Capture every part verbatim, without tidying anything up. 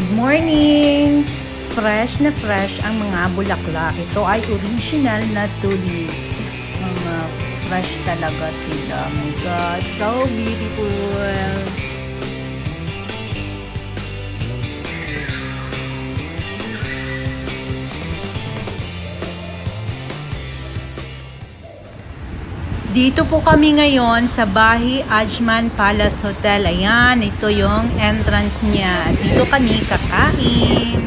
Good morning! Fresh na fresh ang mga bulaklak. Ito ay original na tulip. Mga fresh talaga sila. Oh my God, so beautiful! Dito po kami ngayon sa Bahi Ajman Palace Hotel. Ayan, ito yung entrance niya. Dito kami kakain.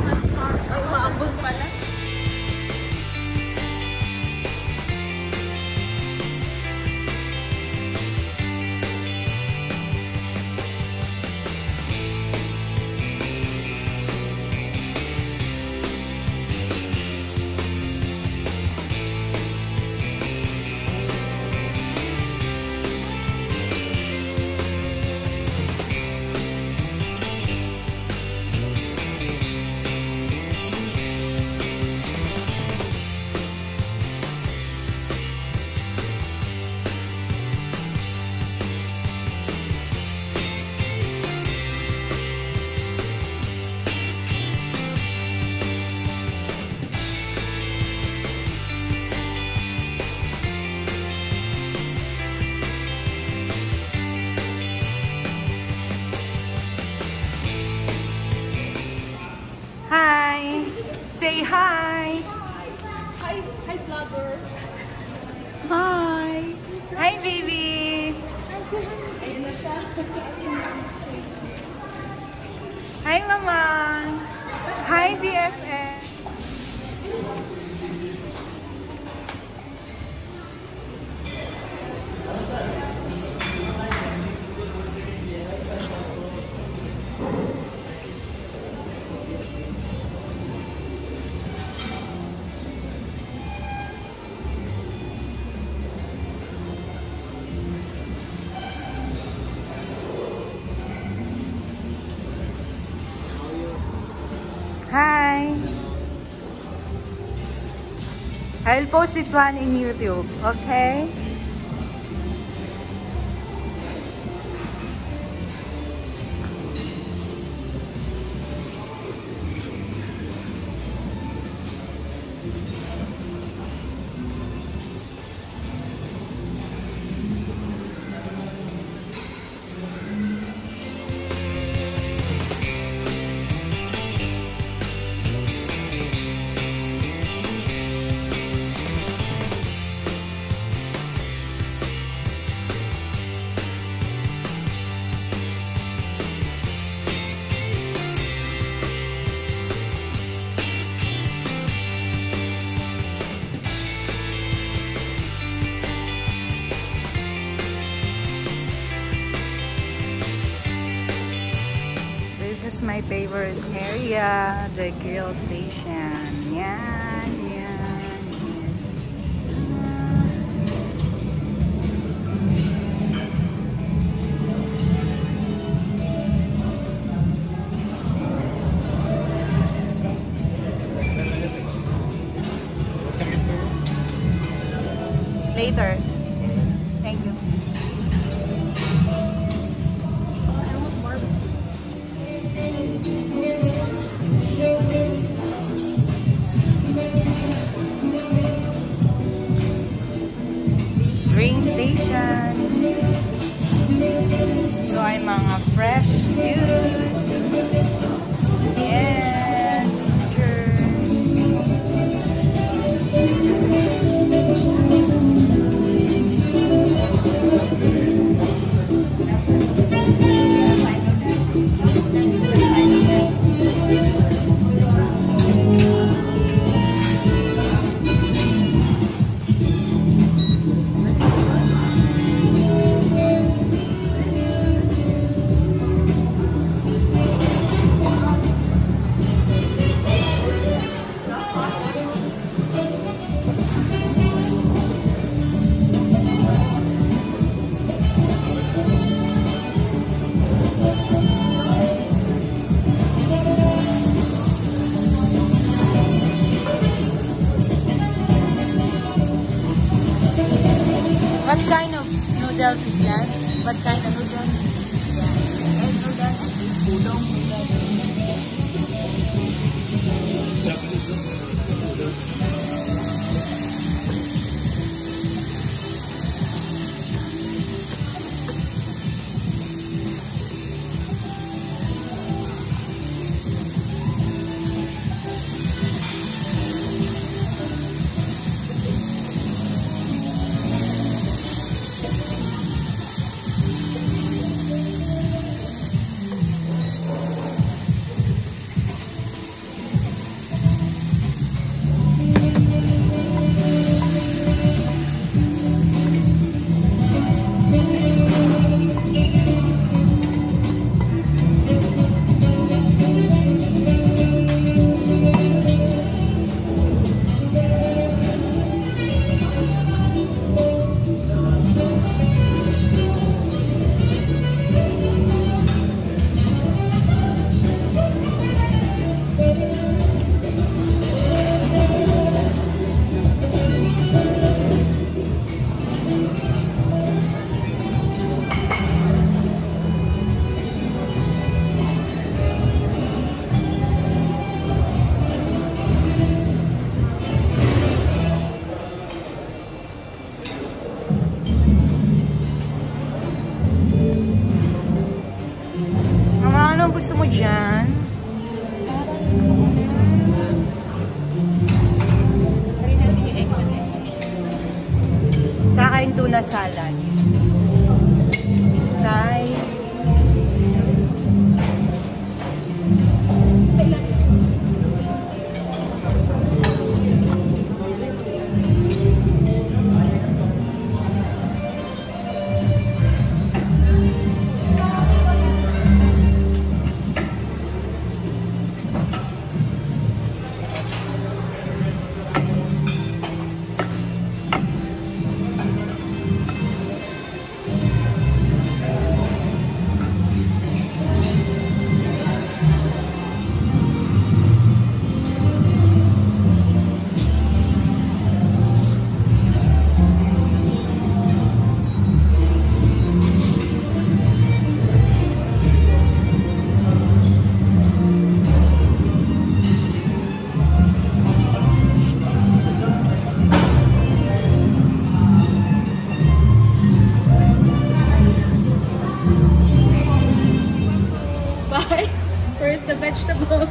Hi! Say hi! Hi, hi vlogger! Hi! Hi, baby! Hi, say hi! Ayun na siya. Hi, mama! Hi, B F F! Hi! I'll post it one in YouTube, okay? This is my favorite area, the grill station. Yan, yan, yan. Later. Thank you. Train station. So ay mga fresh juice. Yes, sure. What kind of noodles is that? What kind of noodles? Egg noodles, udong noodles.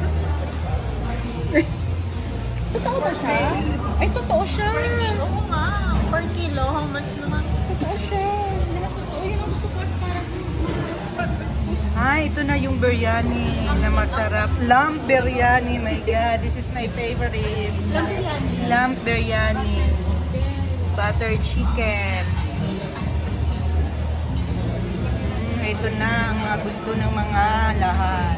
Totoo ba siya? Ay, totoo siya. Oo nga. Per kilo, how much naman? Totoo siya. Lahat totoo. Yun ang gusto ko as parang Ah, ito na yung biryani na masarap. Lamb biryani, my God. This is my favorite. Lamb biryani. Lamb biryani. Butter chicken. Mm, ito na ang mga gusto ng mga lahat.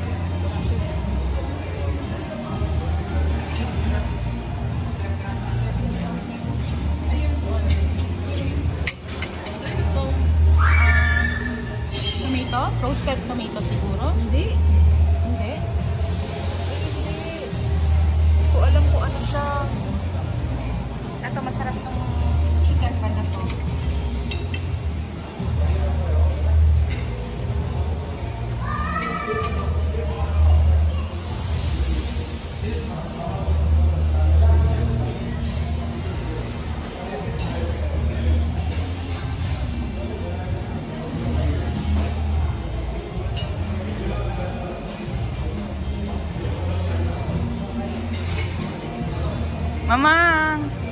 Tomato? Roasted tomato siguro? Hindi. Hindi. Hindi ko alam kung ano siya. Ito, masarap tong chicken pa na to. Mama!